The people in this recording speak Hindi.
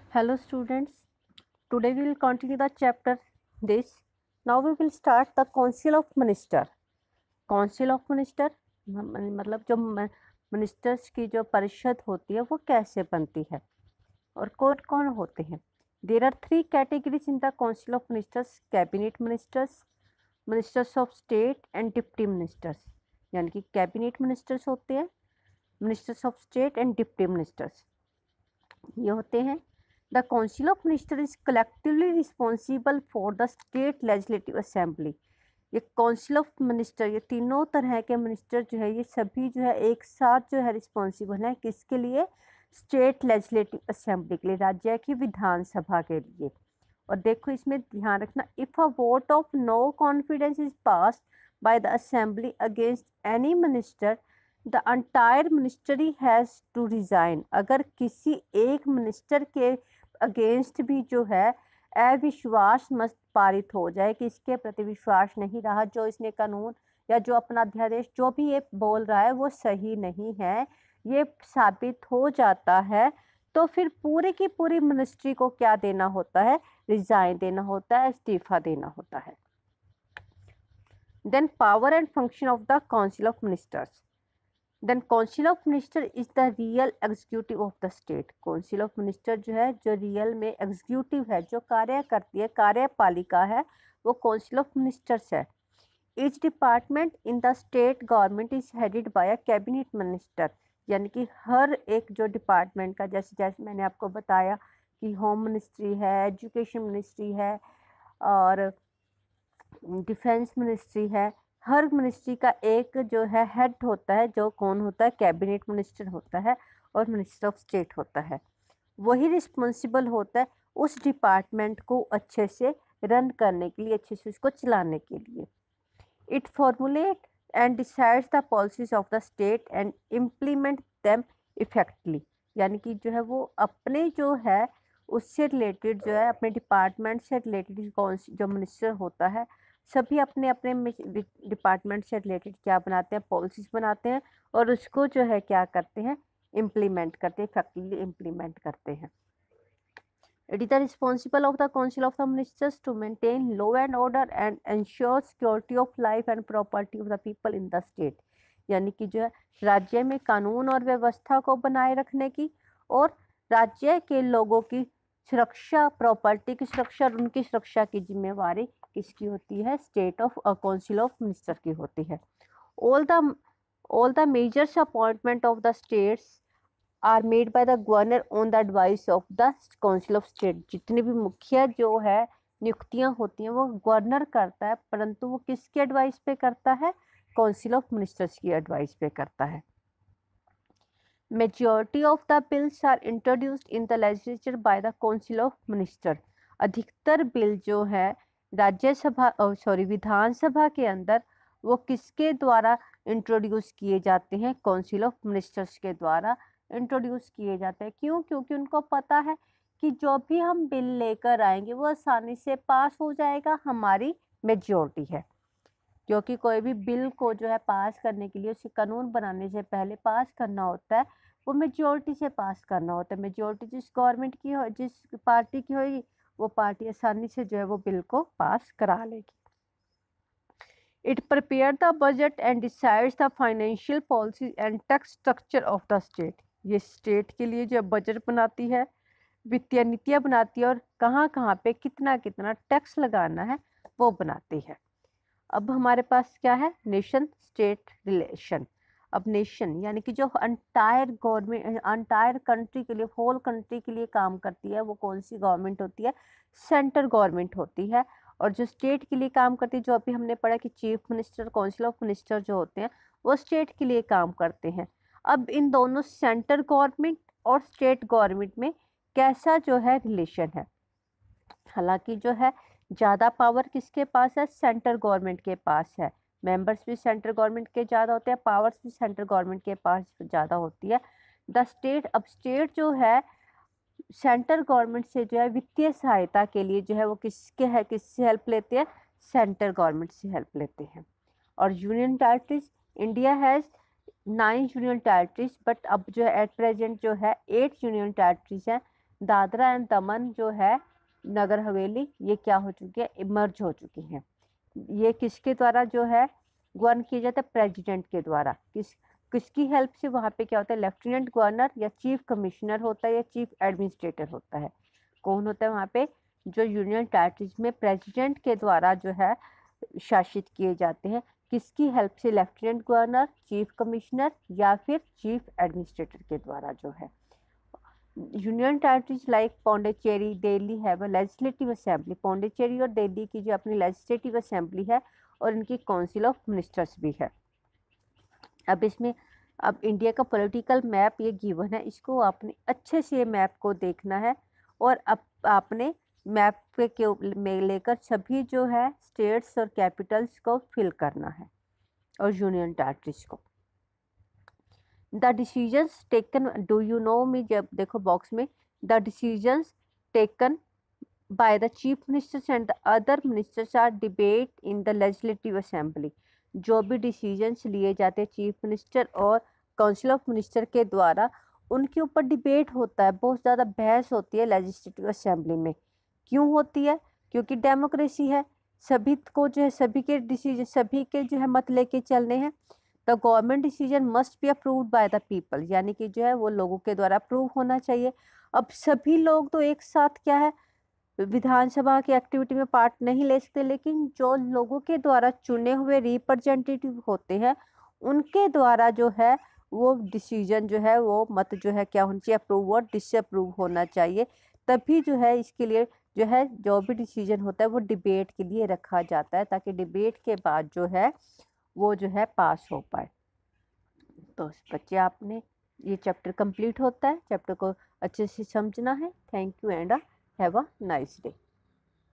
Hello students, today we will continue the chapter this. Now we will start the Council of Minister. Council of Minister मतलब जो मिनिस्टर्स की जो परिषद होती है वो कैसे बनती है और कौन कौन होते हैं. There are three categories in the Council of Ministers: cabinet ministers, ministers of state and deputy ministers. यानी कि कैबिनेट मिनिस्टर्स होते हैं, ministers of state and deputy ministers ये होते हैं. The Council of Ministers is collectively responsible for the state legislative assembly. ये काउंसिल ऑफ मिनिस्टर, ये तीनों तरह के मिनिस्टर जो है ये सभी जो है एक साथ जो है रिस्पॉन्सिबल हैं किसके लिए? स्टेट लेजिस्लेटिव असेंबली के लिए, राज्य की विधानसभा के लिए. और देखो इसमें ध्यान रखना, if a vote of no confidence is passed by the assembly against any minister the entire ministry has to resign. अगर किसी एक मिनिस्टर के अगेंस्ट भी जो है अविश्वास मत पारित हो जाए कि इसके प्रति विश्वास नहीं रहा, जो इसने कानून या जो अपना अध्यादेश जो भी ये बोल रहा है वो सही नहीं है, ये साबित हो जाता है, तो फिर पूरी की पूरी मिनिस्ट्री को क्या देना होता है? रिजाइन देना होता है, इस्तीफा देना होता है. Then power and function of the council of ministers. Then council of minister is the real executive of the state. Council of minister जो है, जो रियल में एग्जीक्यूटिव है, जो कार्य करती है, कार्यपालिका है, वो काउंसिल ऑफ मिनिस्टर्स है. Each department in the state government is headed by a cabinet minister. यानी कि हर एक जो डिपार्टमेंट का, जैसे जैसे मैंने आपको बताया कि होम मिनिस्ट्री है, एजुकेशन मिनिस्ट्री है और डिफेंस मिनिस्ट्री है, हर मिनिस्ट्री का एक जो है हेड होता है, जो कौन होता है? कैबिनेट मिनिस्टर होता है और मिनिस्टर ऑफ स्टेट होता है. वही रिस्पॉन्सिबल होता है उस डिपार्टमेंट को अच्छे से रन करने के लिए, अच्छे से उसको चलाने के लिए. It formulate and decides the policies of the state and implement them effectively. यानी कि जो है वो अपने जो है उससे रिलेटेड जो है, अपने डिपार्टमेंट से रिलेटेड जो मिनिस्टर होता है, सभी अपने अपने डिपार्टमेंट से रिलेटेड क्या बनाते हैं? पॉलिसीज बनाते हैं और उसको जो है क्या करते हैं? इम्प्लीमेंट करते हैं, इफेक्टिवली इम्प्लीमेंट करते हैं. It is the responsible of the Council of the Ministers to maintain law and order and ensure security of life and property of the people in the state. यानी कि जो है राज्य में कानून और व्यवस्था को बनाए रखने की और राज्य के लोगों की सुरक्षा, प्रॉपर्टी की सुरक्षा और उनकी सुरक्षा की जिम्मेवारी किसकी होती है? State of council of minister की होती है. All the majors appointment of the states are made by the governor on the advice of the council of state. जितनी भी मुख्य जो है नियुक्तियां होती हैं वो गवर्नर करता है, परंतु वो किसके एडवाइस पे करता है? काउंसिल ऑफ मिनिस्टर्स की एडवाइस पे करता है. Majority of the bills are introduced in the legislature by the council of minister. अधिकतर बिल जो है राज्यसभा विधानसभा के अंदर वो किसके द्वारा इंट्रोड्यूस किए जाते हैं? काउंसिल ऑफ मिनिस्टर्स के द्वारा इंट्रोड्यूस किए जाते हैं. क्यों? क्योंकि उनको पता है कि जो भी हम बिल लेकर आएंगे वो आसानी से पास हो जाएगा, हमारी मेजॉरिटी है. क्योंकि कोई भी बिल को जो है पास करने के लिए, उसे कानून बनाने से पहले पास करना होता है, वो मेजॉरिटी से पास करना होता है. मेजॉरिटी जिस गवर्नमेंट की हो, जिस पार्टी की होगी, वो पार्टी आसानी से जो है वो बिल को पास करा लेगी. It prepares the budget and decides the financial policy and tax structure of the state. ये स्टेट के लिए जो बजट बनाती है, वित्तीय नीतियाँ बनाती है और कहाँ कहाँ पे कितना कितना टैक्स लगाना है वो बनाती है. अब हमारे पास क्या है? Nation state relation. अब नेशन यानी कि जो अंटायर गवर्नमेंट, अंटायर कंट्री के लिए, होल कंट्री के लिए काम करती है, वो कौन सी गवर्नमेंट होती है? सेंट्रल गवर्नमेंट होती है. और जो स्टेट के लिए काम करती है, जो अभी हमने पढ़ा कि chief minister, council of minister जो होते हैं वो स्टेट के लिए काम करते हैं. अब इन दोनों सेंट्रल गवर्नमेंट और स्टेट गवर्नमेंट में कैसा जो है रिलेशन है? हालांकि जो है ज़्यादा पावर किसके पास है? सेंट्रल गवर्नमेंट के पास है. मेंबर्स भी सेंट्रल गवर्नमेंट के ज़्यादा होते हैं, पावर्स भी सेंट्रल गवर्नमेंट के पास ज़्यादा होती है. द स्टेट, अब स्टेट जो है सेंट्रल गवर्नमेंट से जो है वित्तीय सहायता के लिए जो है वो किससे हेल्प लेते हैं? सेंट्रल गवर्नमेंट से हेल्प लेते हैं. और union territories, India has 9 union territories, but अब जो है एट प्रेजेंट जो है 8 यूनियन टेरिटरीज हैं दादरा एंड दमन जो है नगर हवेली, ये क्या हो चुकी है, इमर्ज हो चुकी हैं। ये किसके द्वारा जो है गवर्न किया जाता है, प्रेसिडेंट के द्वारा। किसकी हेल्प से, वहाँ पे क्या होता है, लेफ्टिनेंट गवर्नर या चीफ कमिश्नर होता है या चीफ एडमिनिस्ट्रेटर होता है। कौन होता है वहाँ पे, जो यूनियन टेरिटरीज में प्रेसिडेंट के द्वारा जो है शासित किए जाते हैं। किसकी हेल्प से, लेफ्टिनेंट गवर्नर, चीफ कमिश्नर या फिर चीफ एडमिनिस्ट्रेटर के द्वारा जो है। Union territories like Pondicherry, Delhi have a legislative assembly. Pondicherry और दिल्ली की जो अपनी लेजिस्लेटिव असेंबली है और इनकी काउंसिल ऑफ मिनिस्टर्स भी है। अब इसमें अब इंडिया का पॉलिटिकल मैप ये गिवन है, इसको आपने अच्छे से मैप को देखना है और अब आपने मैप के में लेकर सभी जो है स्टेट्स और कैपिटल्स को फिल करना है और यूनियन टेरिटरीज को। The decisions taken, do you know me, जब देखो बॉक्स में, the decisions taken by the chief ministers and the other ministers are debate in the legislative assembly। जो भी डिसीजंस लिए जाते हैं चीफ मिनिस्टर और काउंसिल ऑफ मिनिस्टर के द्वारा, उनके ऊपर डिबेट होता है, बहुत ज़्यादा बहस होती है लेजिस्लेटिव असेंबली में। क्यों होती है, क्योंकि डेमोक्रेसी है, सभी को जो है सभी के डिसीजन, सभी के जो है मत लेके चलने हैं। The government decision must be approved by the people, यानी कि जो है वो लोगों के द्वारा अप्रूव होना चाहिए। अब सभी लोग तो एक साथ क्या है विधानसभा की एक्टिविटी में पार्ट नहीं ले सकते, लेकिन जो लोगों के द्वारा चुने हुए रिप्रेजेंटेटिव होते हैं उनके द्वारा जो है वो डिसीजन जो है वो मत जो है क्या होना चाहिए, अप्रूव और डिसअप्रूव होना चाहिए। तभी जो है इसके लिए जो है जो भी डिसीजन होता है वो डिबेट के लिए रखा जाता है, ताकि डिबेट के बाद जो है वो जो है पास हो पाए। तो बच्चे आपने ये चैप्टर कंप्लीट होता है, चैप्टर को अच्छे से समझना है। Thank you and have a nice day.